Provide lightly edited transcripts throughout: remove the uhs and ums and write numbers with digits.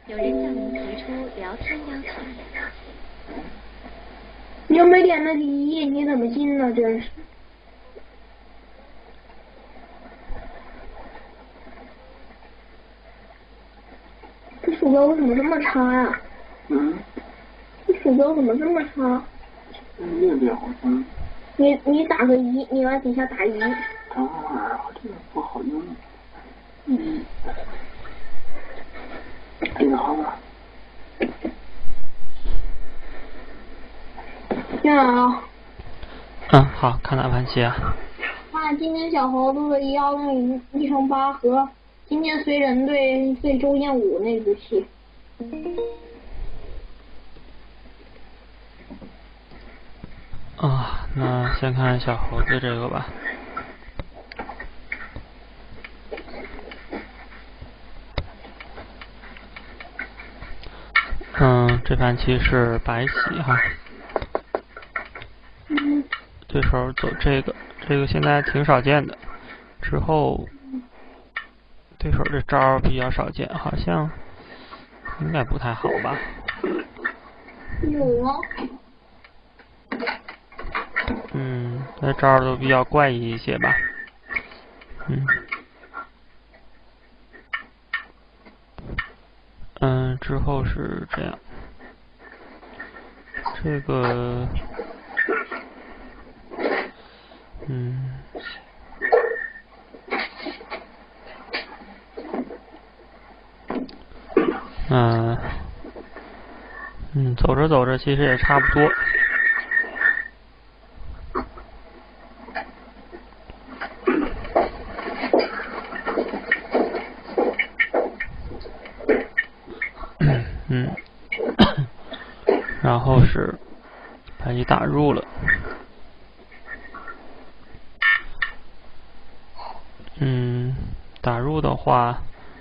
有人向您提出聊天邀请。 你又没点那第一页，你怎么进呢？真是。这鼠标为什么这么差呀？这鼠标怎么这么差？ 列表上。 你打个1，你往底下打1。 等会儿啊，这个不好用。这个好吧。 听啊。 好，看哪盘棋啊？ 看今天小猴子的110乘8和今天随人对周彦武那局棋。 那先看小猴子这个吧。这盘棋是白棋哈。对手走这个现在挺少见的。之后对手这招比较少见，好像应该不太好吧？ 有吗？ 这招都比较怪异一些吧。之后是这样。这个走着走着其实也差不多。然后是白棋打入了。打入的话，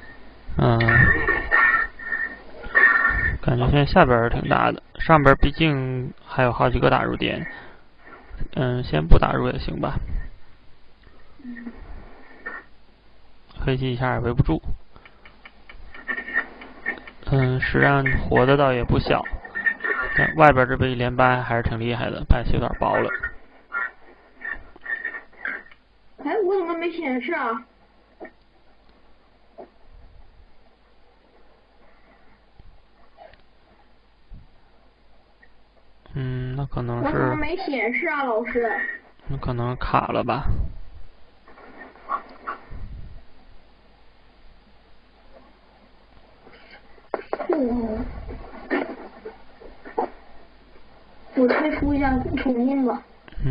感觉现在下边挺大的，上边毕竟还有好几个打入点。先不打入也行吧。黑棋一下也围不住。实战活的倒也不小，但外边这边一连掰还是挺厉害的，白棋有点薄了。 我怎么没显示啊？ 那可能是。 我怎么没显示啊，老师？ 那可能卡了吧。 我退出一下，重新吧。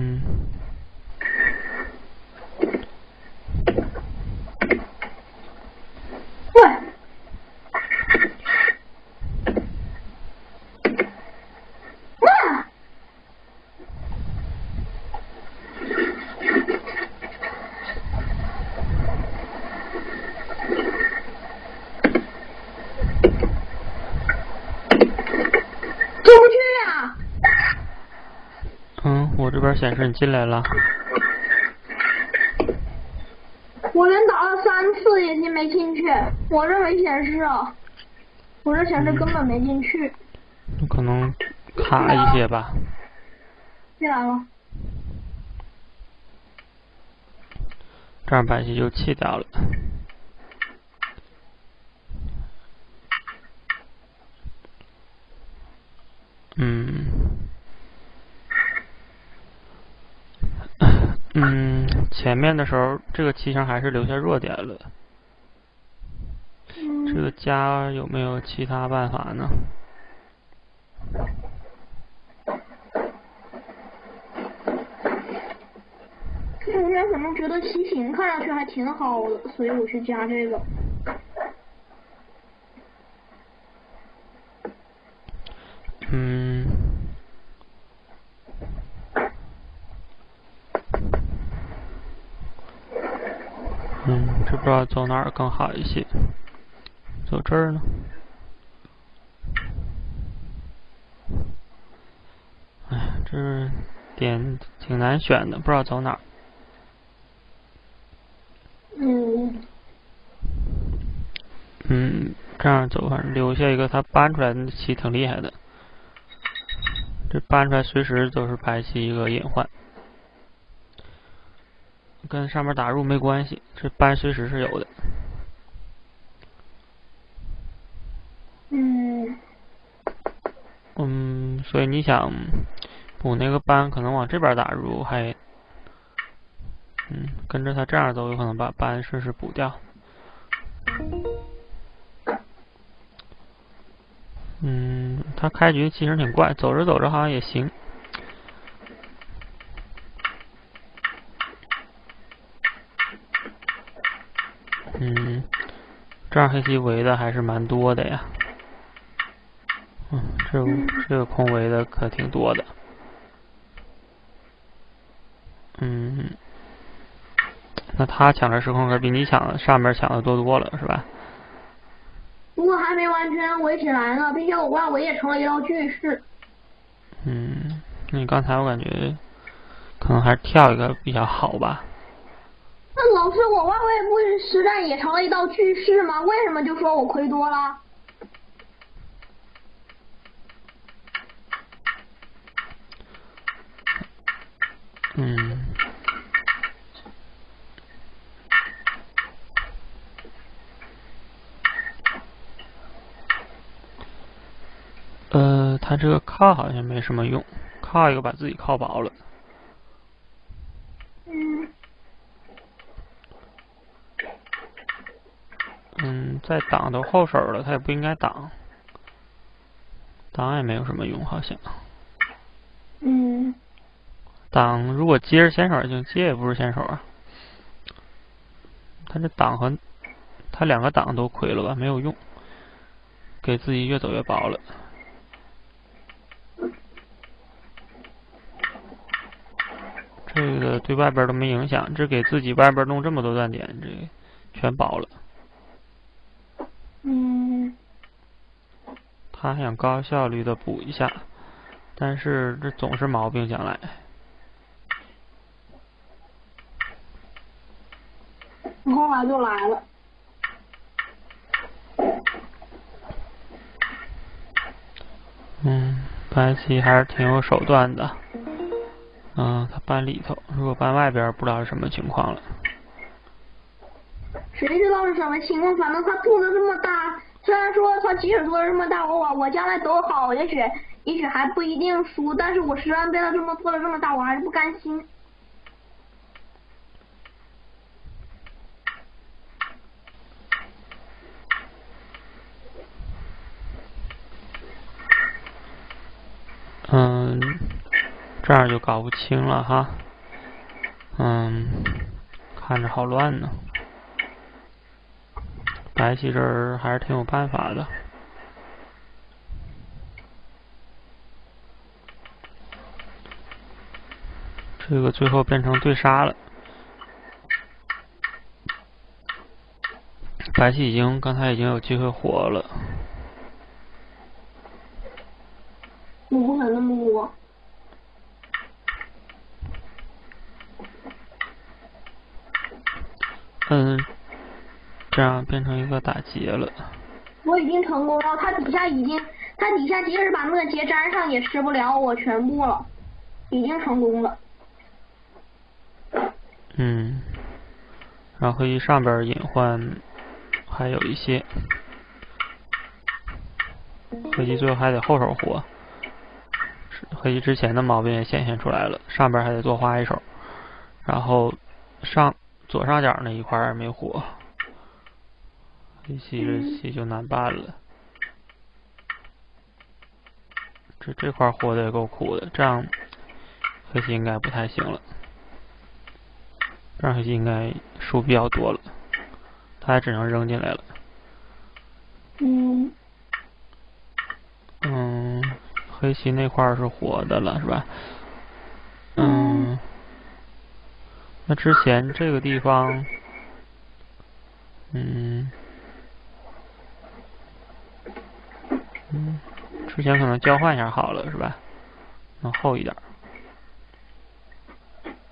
我这边显示你进来了。 我连打了3次也没进去，我这没显示啊，我这显示根本没进去。 可能卡一些吧。 进来了。 这样白棋就弃掉了。前面的时候这个棋上还是留下弱点了。这个家有没有其他办法呢？ 同学可能觉得棋形看上去还挺好的，所以我去加这个。 这不知道走哪儿更好一些。走这儿呢？这点挺难选的，不知道走哪儿。 这样走，反正留下一个他搬出来的棋挺厉害的。这搬出来随时都是白棋一个隐患，跟上面打入没关系，这搬随时是有的。所以你想补那个搬，可能往这边打入还，跟着他这样走，有可能把搬顺势补掉。他开局其实挺怪，走着走着好像也行。这样黑棋围的还是蛮多的呀。这个空围的可挺多的。那他抢的时空可比你上面抢的多了，是吧？ 不过还没完全围起来呢，并且我外围也成了一道巨士。 那你刚才我感觉可能还是跳一个比较好吧。 那老师，我外围不是实战也成了一道巨士吗？为什么就说我亏多了？ 他这个靠好像没什么用，靠一个把自己靠薄了。再挡都后手了，他也不应该挡，挡也没有什么用，好像。挡如果接是先手也行，接也不是先手啊。他这挡和他两个挡都亏了吧，没有用，给自己越走越薄了。这个对外边都没影响，这给自己外边弄这么多断点，这全薄了。他还想高效率的补一下，但是这总是毛病将来。 后来就来了。 白棋还是挺有手段的。他搬里头，如果搬外边不知道是什么情况了。 谁知道是什么情况？反正他做的这么大，虽然说他即使做的这么大，我将来走好，也许还不一定输，但是我实战被他做的这么大，我还是不甘心。 这样就搞不清了哈。看着好乱呢。白棋这儿还是挺有办法的。这个最后变成对杀了。白棋刚才已经有机会活了。 我不可能那么活。 这样变成一个打劫了。 我已经成功了，他底下即使把那个劫粘上也吃不了我全部了，已经成功了。 然后黑棋上边隐患还有一些，黑棋最后还得后手活。黑棋之前的毛病也显现出来了，上边还得多花一手，然后左上角那一块也没活，黑棋这棋就难办了。这块活的也够苦的，这样黑棋应该不太行了。这样黑棋应该输比较多了，他还只能扔进来了。黑棋那块是活的了，是吧？那之前这个地方，之前可能交换一下好了，是吧？能厚一点。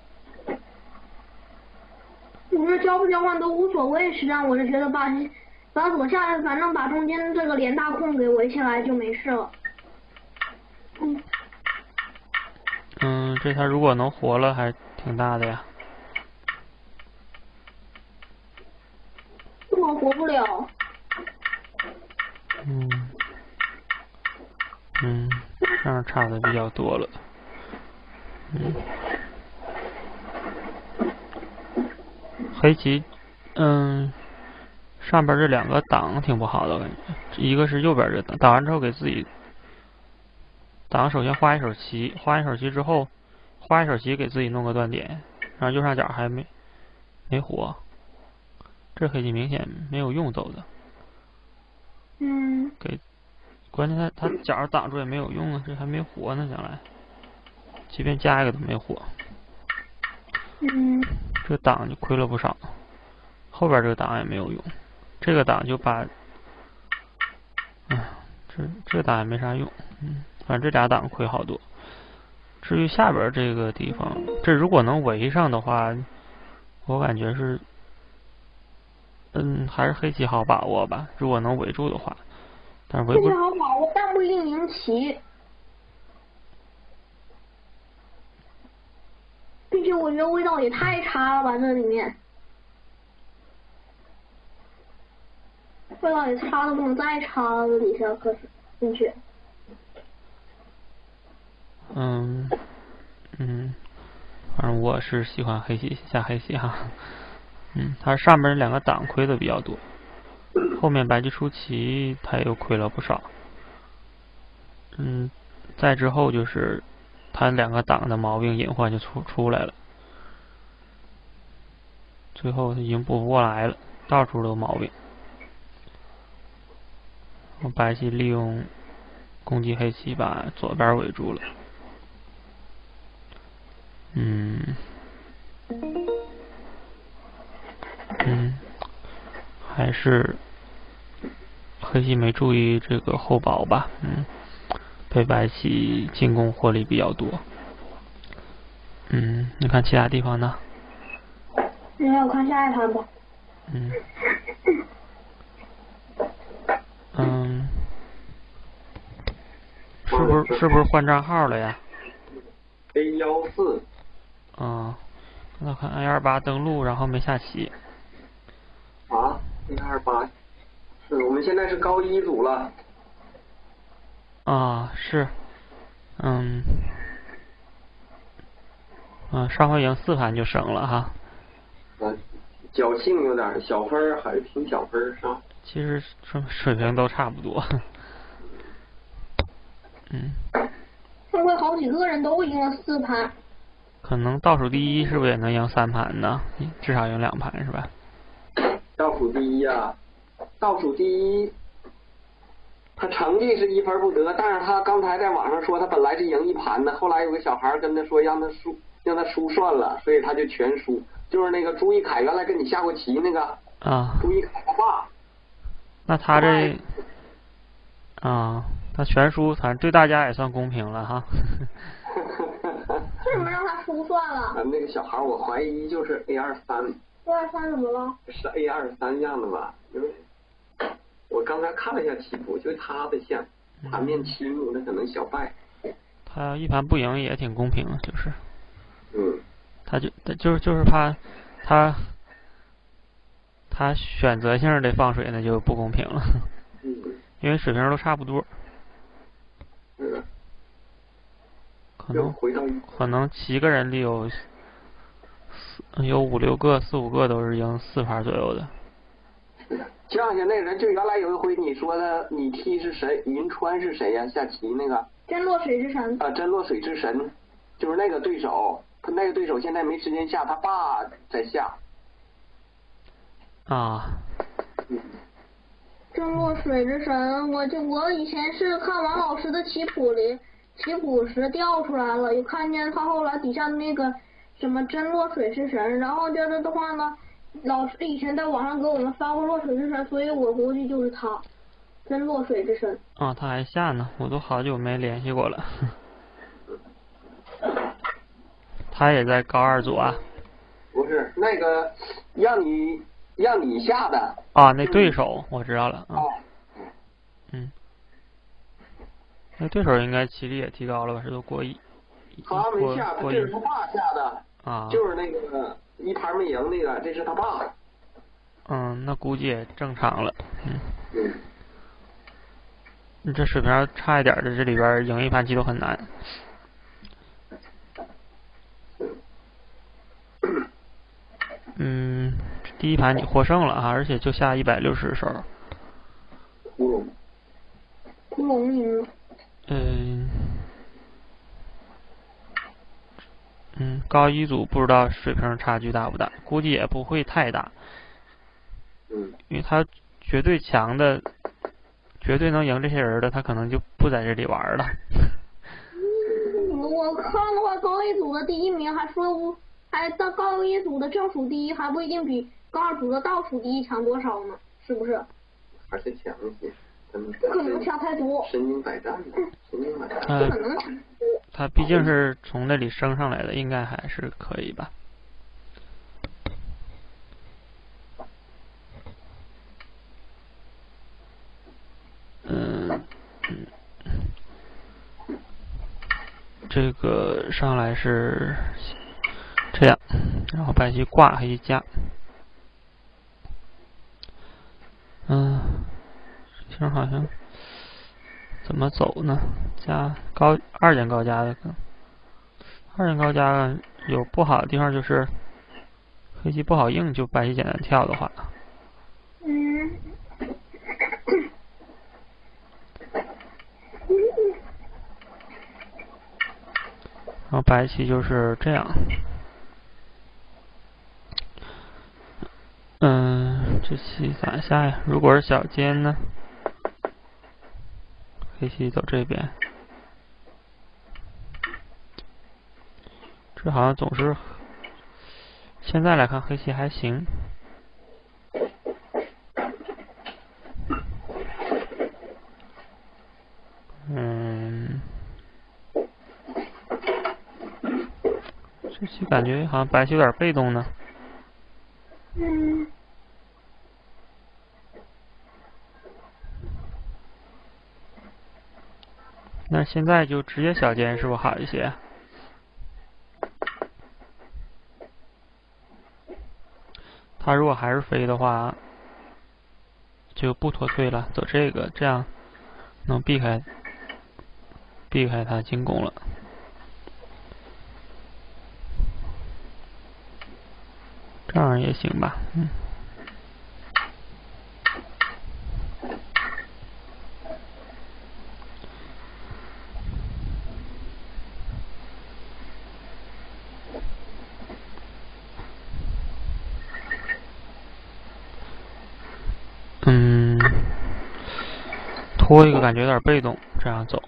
我觉得交不交换都无所谓，实际上我是觉得把把左下，反正把中间这个连大空给围起来就没事了。 这他如果能活了，还挺大的呀。 我活不了。 这样差的比较多了。黑棋，上边这两个挡挺不好的，我感觉。一个是右边这挡，挡完之后给自己挡，首先画一手棋，画一手棋之后，画一手棋给自己弄个断点，然后右上角还没活，这黑棋明显没有用走的。关键他角挡住也没有用啊，这还没活呢，将来即便加一个都没活。这挡就亏了不少，后边这个挡也没有用，这个挡就把，这个挡也没啥用，反正这俩挡亏好多。至于下边这个地方，这如果能围上的话，我感觉是，还是黑棋好把握吧，如果能围住的话。但是围不好把握，但不一定赢棋。并且我觉得味道也太差了吧，这里面味道也差的不能再差了，这底下可是进去。 反正我是喜欢黑棋下黑棋哈。它上面两个挡亏的比较多，后面白棋出棋它又亏了不少。再之后就是它两个挡的毛病隐患就出来了，最后已经补不过来了，到处都有毛病。白棋利用攻击黑棋把左边围住了。还是黑棋没注意这个后保吧，被白棋进攻获利比较多。你看其他地方呢？ 我看下一盘吧。 是不是换账号了呀 ？A14。 那看 A28 登录，然后没下棋。 A28，是我们现在是高1组了。 是，上回赢4盘就省了哈。 侥幸有点小分，还是挺小分上。 其实水平都差不多。 上回好几个人都赢了4盘。 可能倒数第一是不是也能赢3盘呢？至少赢2盘是吧？ 倒数第一啊，倒数第一，他成绩是1分不得，但是他刚才在网上说他本来是赢1盘的，后来有个小孩跟他说让他输算了，所以他就全输。就是那个朱一凯原来跟你下过棋那个朱一凯他爸。 那他这他全输，反正对大家也算公平了哈。 为什么让他输算了？ 那个小孩我怀疑就是 A23。 A23怎么了？ 是 A23样的吧？因为我刚才看了一下棋谱，就他的像盘面侵入，那可能小败。 他一盘不赢也挺公平，就是。他就是怕他选择性的放水，那就不公平了。因为水平都差不多。可能7个人里有5、6个、4、5个都是赢4盘左右的。 想想那人，就原来有一回你说的，你踢是谁？银川是谁呀？下棋那个。 真落水之神。 真落水之神，就是那个对手。他那个对手现在没时间下，他爸在下。 真落水之神，我以前是看王老师的棋谱时调出来了，又看见他后来底下那个什么真落水之神，然后这个的话呢，老师以前在网上给我们发过落水之神，所以我估计就是他，真落水之神。 他还下呢，我都好久没联系过了。他也在高2组啊？ 不是，那个让你让你下的。 啊，那对手我知道了啊。那对手应该棋力也提高了吧？这都过一。 他没下，这是他爸下的。 啊。 就是那个一盘没赢那个，这是他爸。 那估计也正常了。你这水平差一点的，这里边赢一盘棋都很难。第一盘你获胜了啊，而且就下160手。 窟窿赢了。 高一组不知道水平差距大不大，估计也不会太大。因为他绝对强的，绝对能赢这些人的，他可能就不在这里玩了。 我看的话，高一组的第一名还到高一组的正数第一，还不一定比高二组的倒数第一强多少呢？是不是？ 还是强一些。 不可能强太多。 身经百战的，身经百战。 不可能强。 他毕竟是从那里升上来的，应该还是可以吧。这个上来是这样，然后白棋挂黑棋加。这样好像怎么走呢？加二进高加的，二进高加有不好的地方，就是黑棋不好应，就白棋简单跳的话。然后白棋就是这样。这棋咋下呀？如果是小尖呢？黑棋走这边。这好像总是，现在来看黑棋还行。这棋感觉好像白棋有点被动呢。那现在就直接小尖是不是好一些？他如果还是飞的话，就不脱退了，走这个，这样能避开他进攻了。这样也行吧，拖一个感觉有点被动，这样走。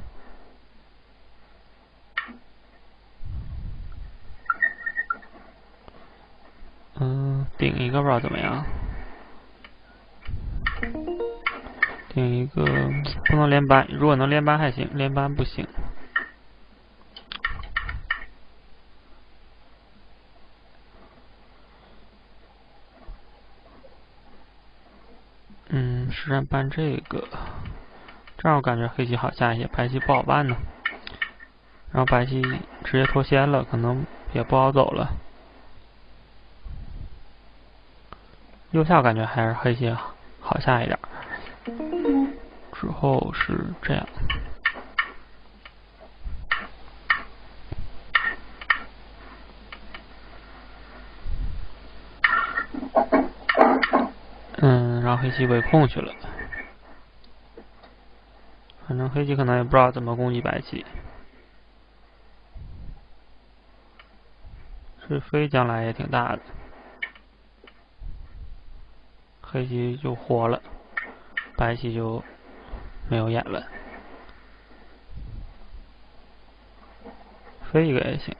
顶一个不知道怎么样。顶一个不能连扳，如果能连扳还行，连扳不行。实战扳这个，这样我感觉黑棋好下一些，白棋不好办呢。然后白棋直接脱先了，可能也不好走了。右下我感觉还是黑棋好下一点。之后是这样。让黑棋围控去了。反正黑棋可能也不知道怎么攻击白棋。这飞将来也挺大的。黑棋就活了，白棋就没有眼了。飞一个也行。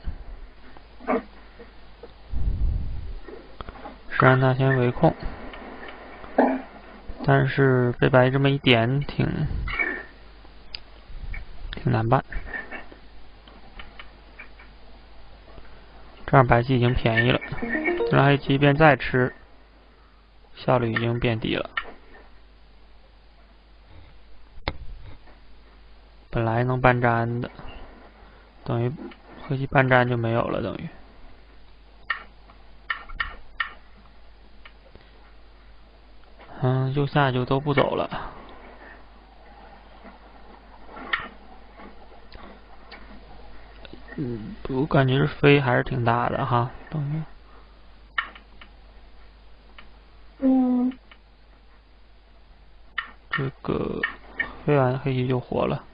实战他先围控。但是被白这么一点，挺难办。这样白棋已经便宜了，让黑棋一边再吃， 效率已经变低了。本来能半粘的，等于黑棋半粘就没有了，等于。右下就都不走了。我感觉是飞还是挺大的哈，等于。这个飞完黑棋就活了。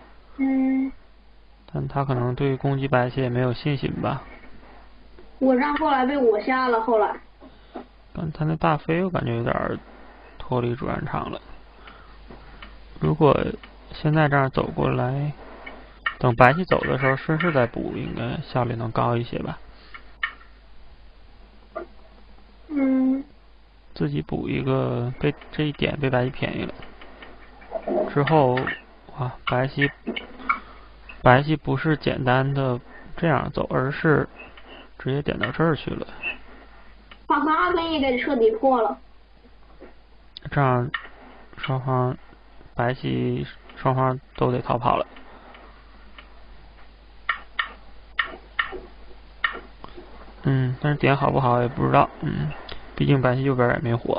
但他可能对攻击白棋也没有信心吧。 我让后来被我下了，后来。 但他那大飞我感觉有点脱离主战场了。如果现在这样走过来，等白棋走的时候顺势再补，应该效率能高一些吧。自己补一个这一点被白棋便宜了。之后，哇，白棋不是简单的这样走，而是直接点到这儿去了。 把八根也给彻底破了。 这样白棋双方都得逃跑了。但是点好不好也不知道。毕竟白棋右边也没活。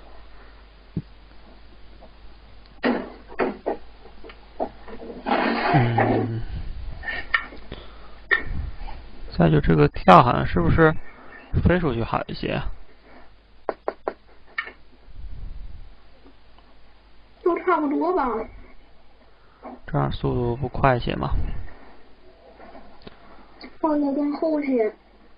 再就这个跳好像是不是飞出去好一些啊？ 都差不多吧。 这样速度不快些吗？ 放的更后些。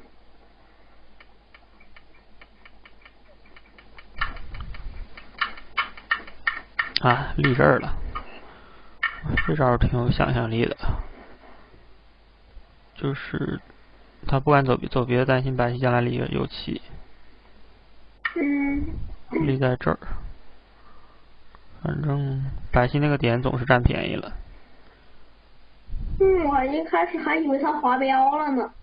立这儿了，这招挺有想象力的。就是他不敢走别的，担心白棋将来立个右棋。立在这儿，反正白棋那个点总是占便宜了。 我一开始还以为他滑标了呢。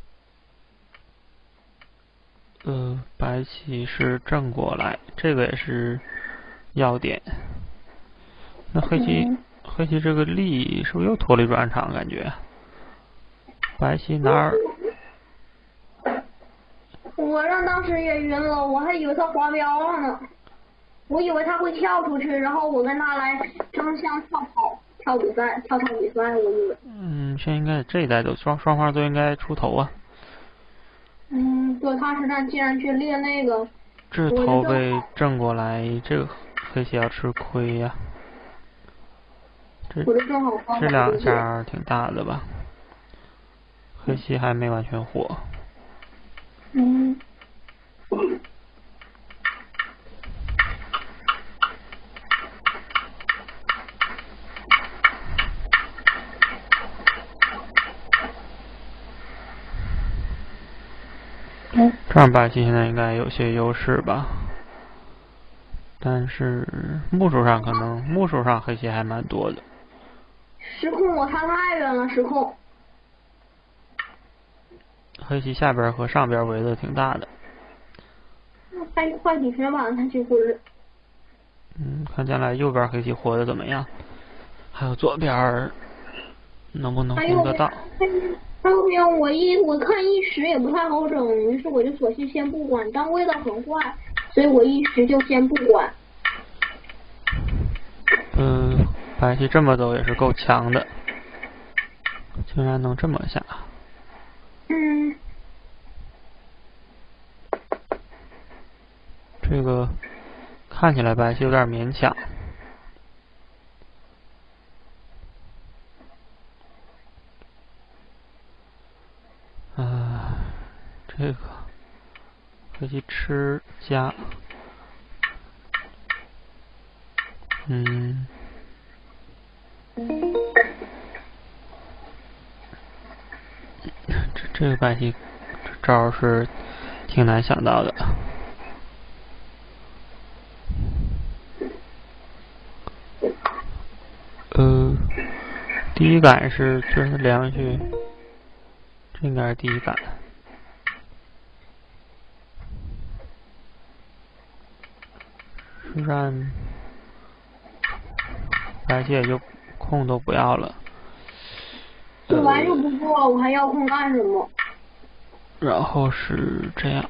白棋是正过来，这个也是要点。那黑棋这个立是不是又脱离主战场？感觉白棋哪儿？ 我让当时也晕了，我还以为他滑标了呢。我以为他会跳出去，然后我跟他来争相跳跑、跳比赛、跳比赛，我以为。 现在应该这一代都双方都应该出头啊。 对，他实战竟然去练那个。 这头被正过来，这个黑棋要吃亏呀。这两下挺大的吧？黑棋还没完全活。这样白棋现在应该有些优势吧，但是目数上黑棋还蛮多的。 时控我差太远了，时控。 黑棋下边和上边围的挺大的。 还快底学吧，他几乎是。 看将来右边黑棋活的怎么样，还有左边能不能攻得到？ 后面我看一时也不太好整，于是我就索性先不管，当味道很坏，所以我一时就先不管。 白棋这么走也是够强的，竟然能这么下。这个看起来白棋有点勉强。这个黑棋吃家。这个白棋这招是挺难想到的。第一感是就是连上去，这应该是第一感。 实战白棋也就空都不要了。 这玩意就不做，我还要空干什么？ 然后是这样。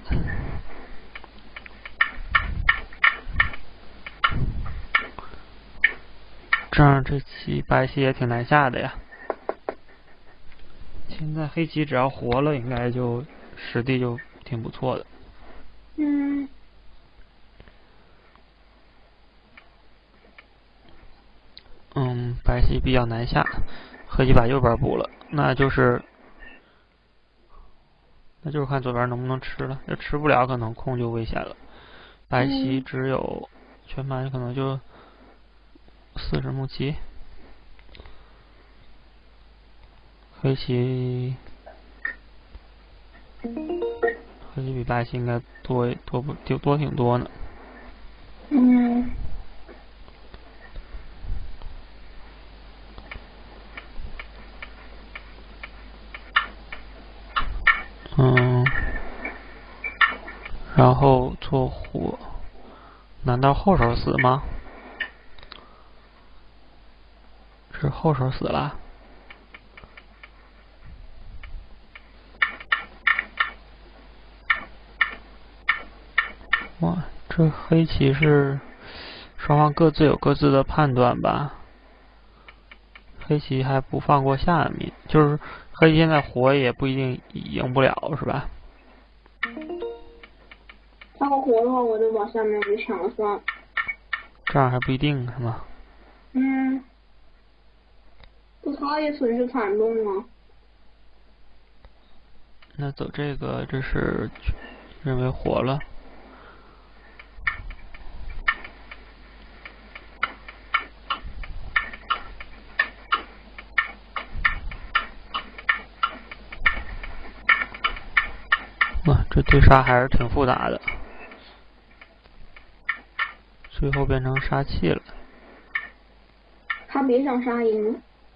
这样这棋白棋也挺难下的呀。现在黑棋只要活了，应该就实地就挺不错的。白棋比较难下，黑棋把右边补了，那就是看左边能不能吃了，要吃不了可能空就危险了。白棋只有全盘可能就40目棋，黑棋比白棋应该多挺多呢。然后做活，难道后手死吗？是后手死了。哇，这黑棋是双方各自有各自的判断吧？黑棋还不放过下面，就是黑棋现在活也不一定赢不了，是吧？ 他要活的话，我就把下面给抢了算了。 这样还不一定是吗？ 不，他也损失惨重啊。 那走这个，这是认为活了。哇，这对杀还是挺复杂的，最后变成杀气了。 他别想杀赢。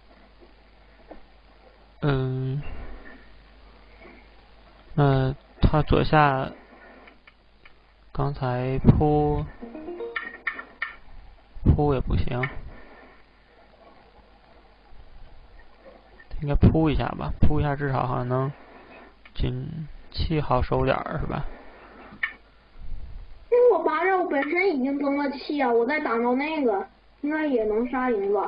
那他左下刚才扑也不行，应该扑一下吧，扑一下至少好像能气好收点是吧？ 因为我8肉本身已经增了气啊，我再挡到那个，应该也能杀赢吧。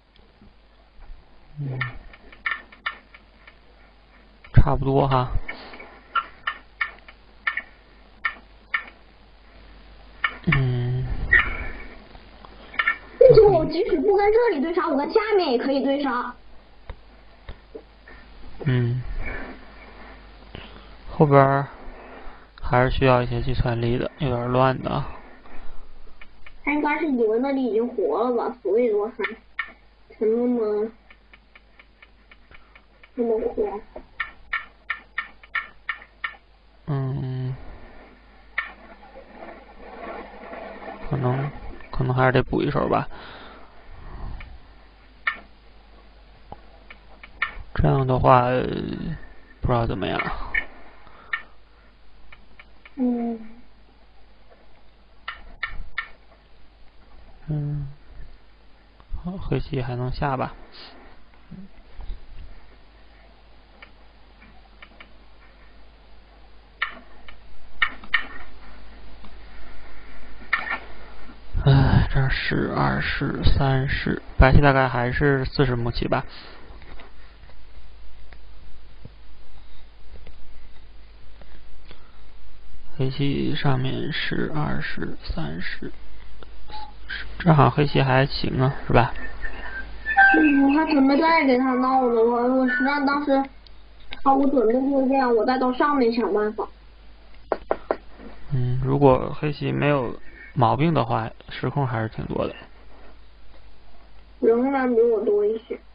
差不多哈。 就我即使不跟这里对杀，我跟下面也可以对杀。 后边还是需要一些计算力的，有点乱的。 他应该是以为那里已经活了吧，所以说才那么慌。 可能还是得补一手吧。这样的话，不知道怎么样。好，黑棋还能下吧。这是2式、3式，白棋大概还是40目棋吧。黑棋上面是2式、3式，这好像黑棋还行啊，是吧？ 他准备再给他闹的，我实际上当时，我准备就是这样，我再到上面想办法。 如果黑棋没有毛病的话，失控还是挺多的。 仍然比我多一些。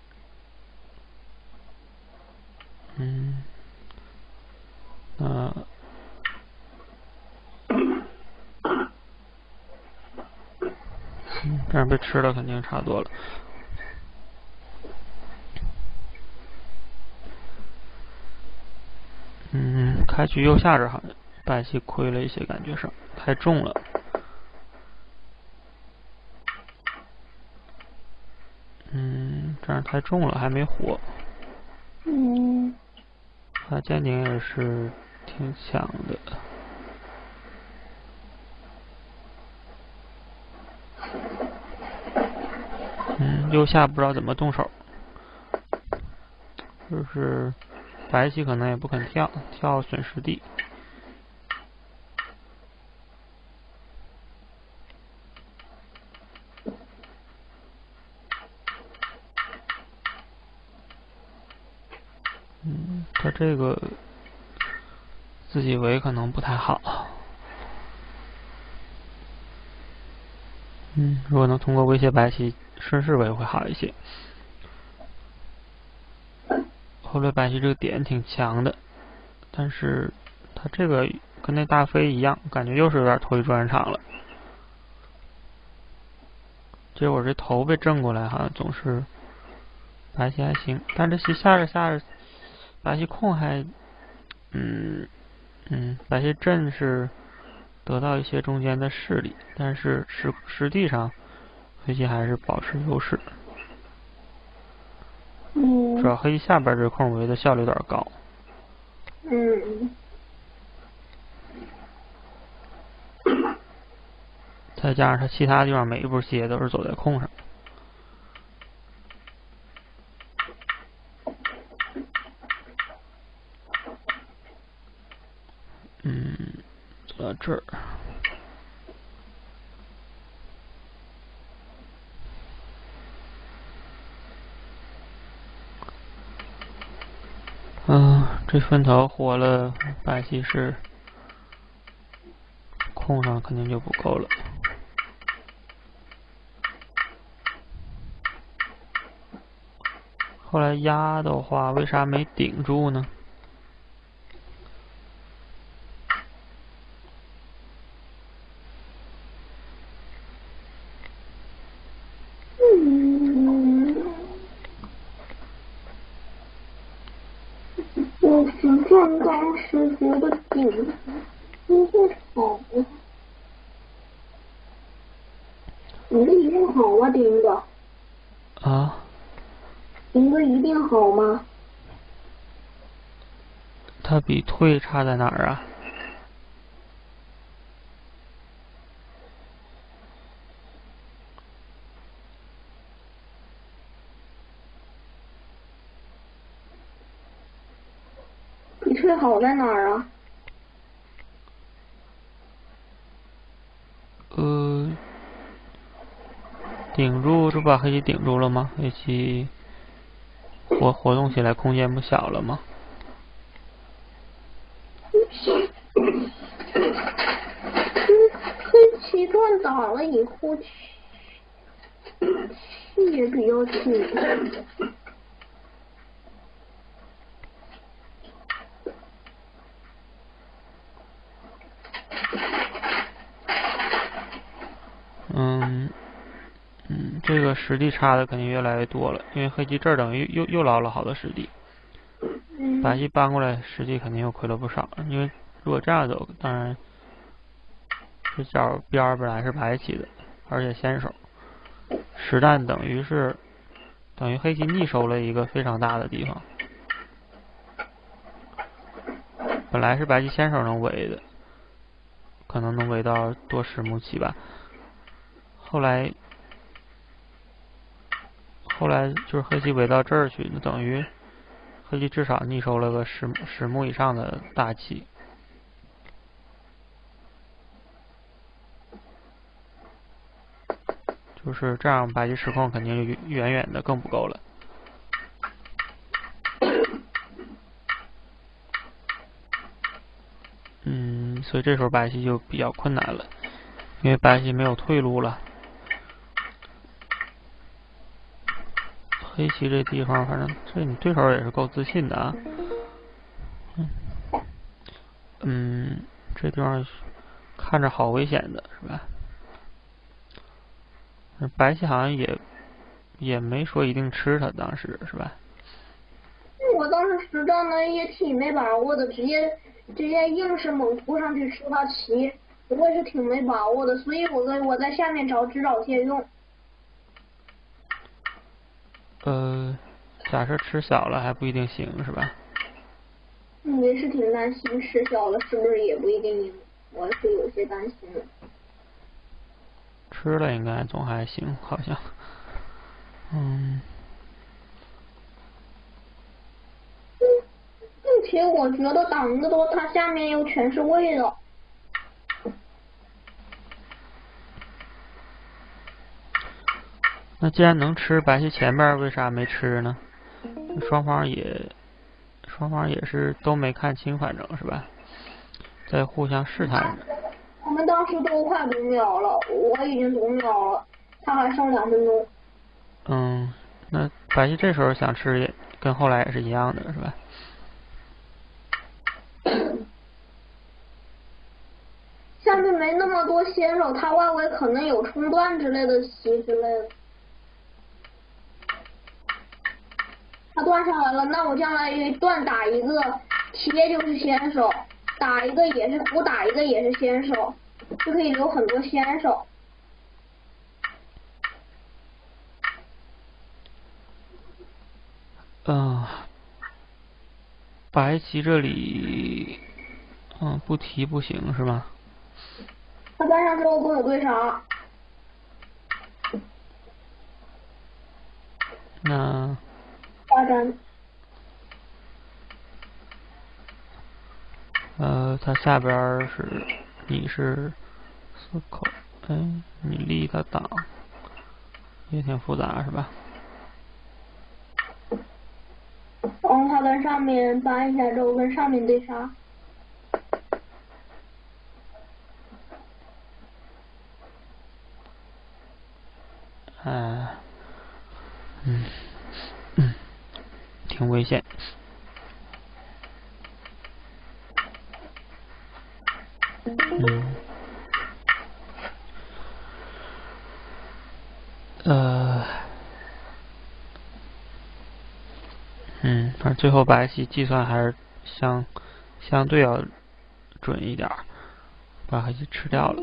这样被吃了肯定差多了。开局右下这好像白棋亏了一些，感觉上太重了。 这样太重了，还没活。他剑顶也是挺强的。右下不知道怎么动手，就是白棋可能也不肯跳，跳损失地。他这个自己围可能不太好。如果能通过威胁白棋顺势围会好一些。后来白棋这个点挺强的，但是他这个跟那大飞一样，感觉又是有点脱离专场了。结果这头被正过来，好像总是白棋还行，但这棋下着，白棋空还，白棋正是得到一些中间的势力，但是实际上黑棋还是保持优势。主要黑棋下边这空围的效率有点高。再加上他其他地方每一步棋也都是走在空上。走到这儿。这分头活了，白棋是空上肯定就不够了。后来压的话，为啥没顶住呢？ 我实战当时觉得顶不会好，你的一定好吗？顶的啊？ 顶的一定好吗？ 它比退差在哪儿啊？ 比退好在哪儿啊？ 顶住，这不把黑棋顶住了吗？黑棋活动起来空间不小了吗？ 黑棋断打了以后，气也比较紧。 这个实地差的肯定越来越多了，因为黑棋这儿等于又捞了好多实地。白棋搬过来实地肯定又亏了不少，因为如果这样走，当然这角边本来是白棋的，而且先手，实战等于黑棋逆收了一个非常大的地方。本来是白棋先手能围的，可能能围到多10目棋吧。后来就是黑棋围到这儿去，那等于黑棋至少逆收了个10目以上的大棋。就是这样，白棋失控肯定就远远的更不够了。所以这时候白棋就比较困难了，因为白棋没有退路了。黑棋这地方，反正这你对手也是够自信的啊。这地方看着好危险的是吧？白棋好像也没说一定吃他，当时是吧？ 我当时实战呢也挺没把握的，直接硬是猛扑上去吃他棋，我也是挺没把握的，所以我在下面指导借用。 假设吃小了还不一定行是吧？ 也是挺担心吃小了是不是也不一定赢，我是有些担心的。 吃了应该总还行，好像。 并且我觉得挡得多，它下面又全是味道。 那既然能吃，白棋前边为啥没吃呢？双方也是都没看清，反正是吧？在互相试探着。 我们当时都快读秒了，我已经读秒了，他还剩2分钟。 那白棋这时候想吃也跟后来也是一样的，是吧？ 下面没那么多先手，他外围可能有冲断之类的棋之类的。他断下来了，那我将来断打一个贴就是先手，打一个也是胡打一个也是先手，就可以留很多先手。 白棋这里不提不行是吧？ 他断上之后跟我对杀。 那发展。 他下边是你是4口，你立他挡，也挺复杂是吧？ 然后他跟上面搬一下之后跟上面对杀。 挺危险。反正最后白棋计算还是相对要准一点，把黑棋吃掉了。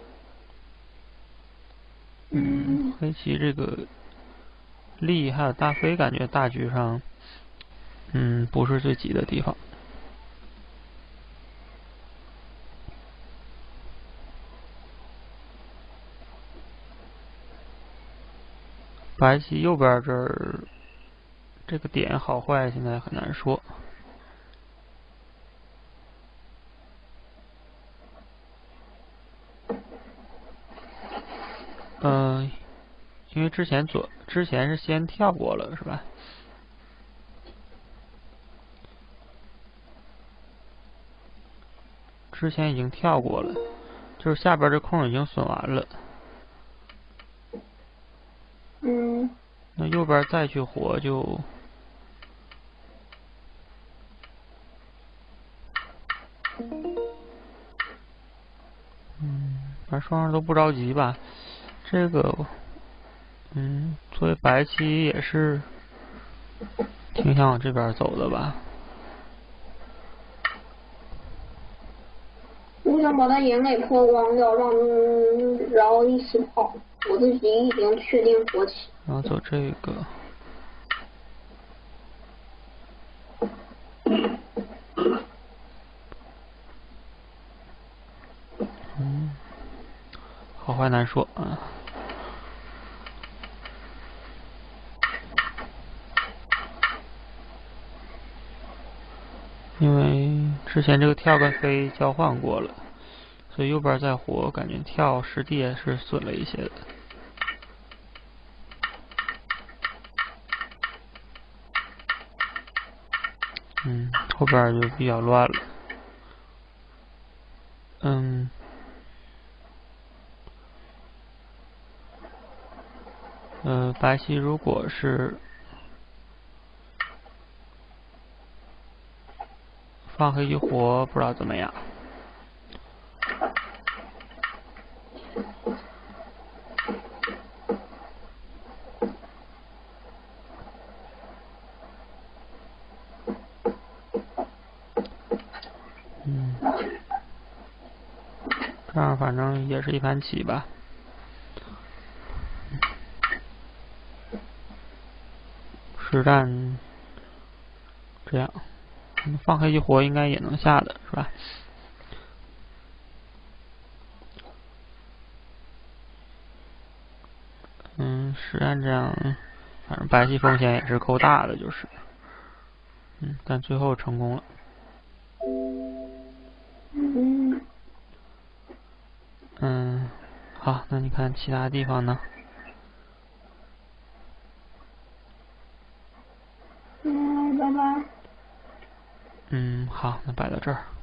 黑棋这个力还有大飞，感觉大局上不是最急的地方。白棋右边这儿这个点好坏现在很难说。因为之前是先跳过了是吧？之前已经跳过了，就是下边这空已经损完了。那右边再去活就反正双方都不着急吧。这个作为白棋也是挺想往这边走的吧。 我想把他眼给破光掉，然后一起跑。我自己已经确定活棋。 然后走这个。好坏难说啊。因为之前这个跳跟飞交换过了，所以右边再活，感觉跳实地也是损了一些的。后边就比较乱了。白棋如果是放黑棋活，不知道怎么样。这样反正也是一盘棋吧。 实战这样，放黑激活应该也能下的是吧？实战这样，反正白棋风险也是够大的，就是，但最后成功了。好，那你看其他地方呢？ 拜拜。 好，那摆到这儿。